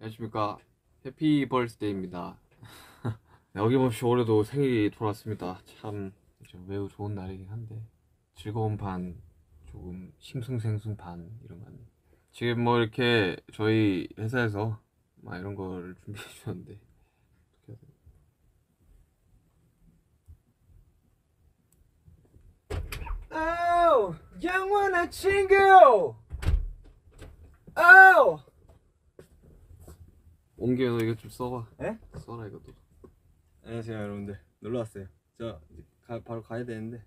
안녕하십니까. 해피 벌스데이입니다. 어김없이 올해도 생일이 돌아왔습니다. 참 매우 좋은 날이긴 한데 즐거운 반 조금 싱숭생숭 반 이런 거 같네요. 지금 뭐 이렇게 저희 회사에서 막 이런 걸 준비해 주셨는데 어떻게 해야 오, 영원한 친구. 오. 옹기야, 너 이거 좀 써봐. 에? 써라 이것도. 안녕하세요 여러분들, 놀러 왔어요. 저 바로 가야 되는데.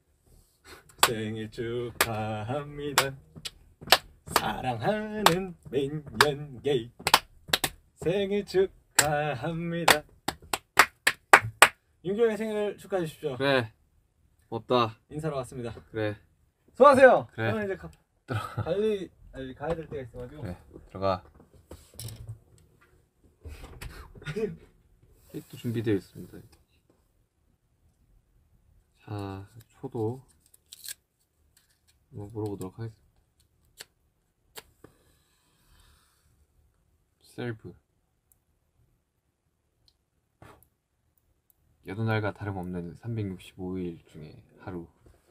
생일 축하합니다. 사랑하는 민현게이 생일 축하합니다. 윤경의 생일을 축하해 주십시오. 그래, 없다. 인사로 왔습니다. 그래, 수고하세요. 그래. 저는 이제 빨리 가야 될 때가 있어가지고. 그래, 들어가. 케이크도 준비되어 있습니다. 자, 초도 한번 물어보도록 하겠습니다. 셀프. 여느 날과 다름없는 365일 중에 하루.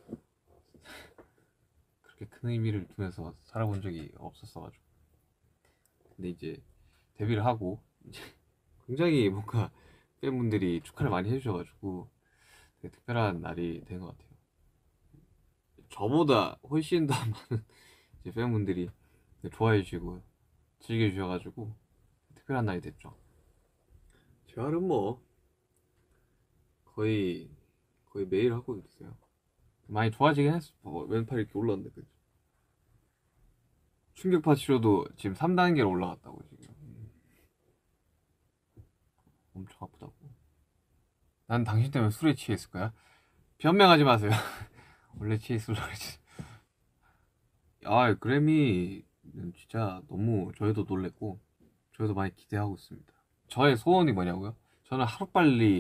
그렇게 큰 의미를 두면서 살아본 적이 없었어가지고. 근데 이제 데뷔를 하고 이제 굉장히 뭔가 팬분들이 축하를 많이 해주셔가지고 되게 특별한 날이 된 것 같아요. 저보다 훨씬 더 많은 이제 팬분들이 좋아해 주시고 즐겨 주셔가지고 특별한 날이 됐죠. 재활은 뭐 거의 매일 하고 있어요. 많이 좋아지긴 했어. 왼팔 이렇게 올라왔는데 그치? 충격파 치료도 지금 3단계로 올라갔다고 지금. 엄청 아프다고. 난 당신 때문에 술에 취했을 거야. 변명하지 마세요. 원래 취했을라 그랬지. 아, 그래미는 진짜 너무 저희도 놀랬고 저희도 많이 기대하고 있습니다. 저의 소원이 뭐냐고요? 저는 하루빨리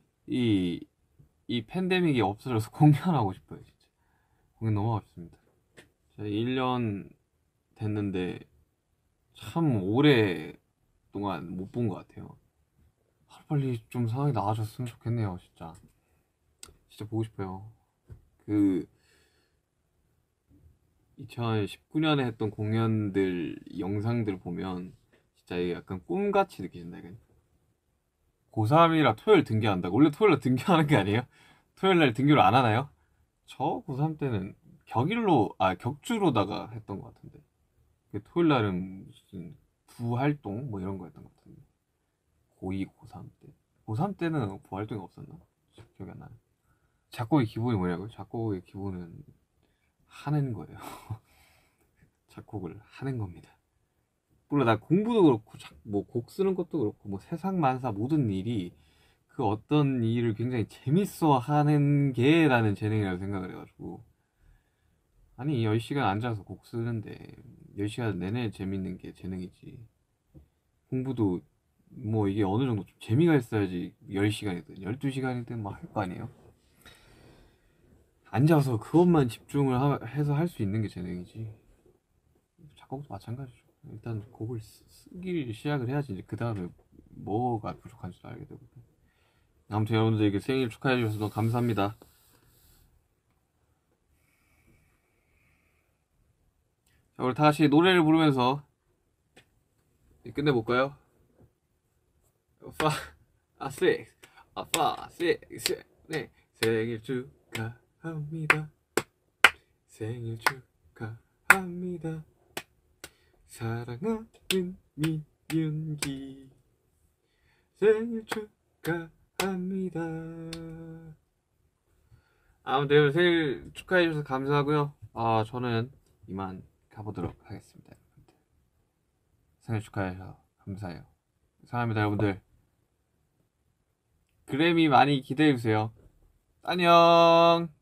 이 팬데믹이 없어져서 공연하고 싶어요. 진짜 공연 너무 하고 싶습니다. 제가 1년 됐는데 참 오랫동안 못 본 것 같아요. 하루빨리 좀 상황이 나아졌으면 좋겠네요. 진짜 보고 싶어요. 그 2019년에 했던 공연들 영상들 보면 진짜 이게 약간 꿈같이 느껴진다. 이게 고3이라 토요일 등교한다고. 원래 토요일날 등교하는 게 아니에요? 토요일날 등교를 안 하나요? 저 고3 때는 격주로다가 했던 것 같은데 토요일날은 무슨 부활동 뭐 이런 거 했던 것 같은데 고2, 고3 때. 고3 때는 부활동이 없었나? 기억이 안 나요. 작곡의 기본이 뭐냐고요? 작곡의 기본은 하는 거예요. 작곡을 하는 겁니다. 물론 나 공부도 그렇고 뭐 곡 쓰는 것도 그렇고 뭐 세상 만사 모든 일이 그 어떤 일을 굉장히 재밌어 하는 게 나는 재능이라고 생각을 해가지고, 아니 10시간 앉아서 곡 쓰는데 10시간 내내 재밌는 게 재능이지. 공부도 뭐 이게 어느 정도 좀 재미가 있어야지 10시간이든 12시간이든 뭐 할 거 아니에요. 앉아서 그것만 집중을 해서 할 수 있는 게 재능이지. 작곡도 마찬가지죠. 일단 곡을 쓰기 시작을 해야지 이제 그 다음에 뭐가 부족한지도 알게 되고. 아무튼 여러분들에게 생일 축하해 주셔서 너무 감사합니다. 자, 우리 다시 노래를 부르면서 끝내볼까요? 5, 6, 5, 6, 7, 8 생일 축하합니다. 생일 축하합니다. 사랑하는 민윤기 생일 축하합니다. 아무튼 생일 축하해 주셔서 감사하고요. 저는 이만 가보도록 하겠습니다. 여러분들 생일 축하해 주셔서 감사해요. 사랑합니다 여러분들. 그래미 많이 기대해 주세요. 안녕.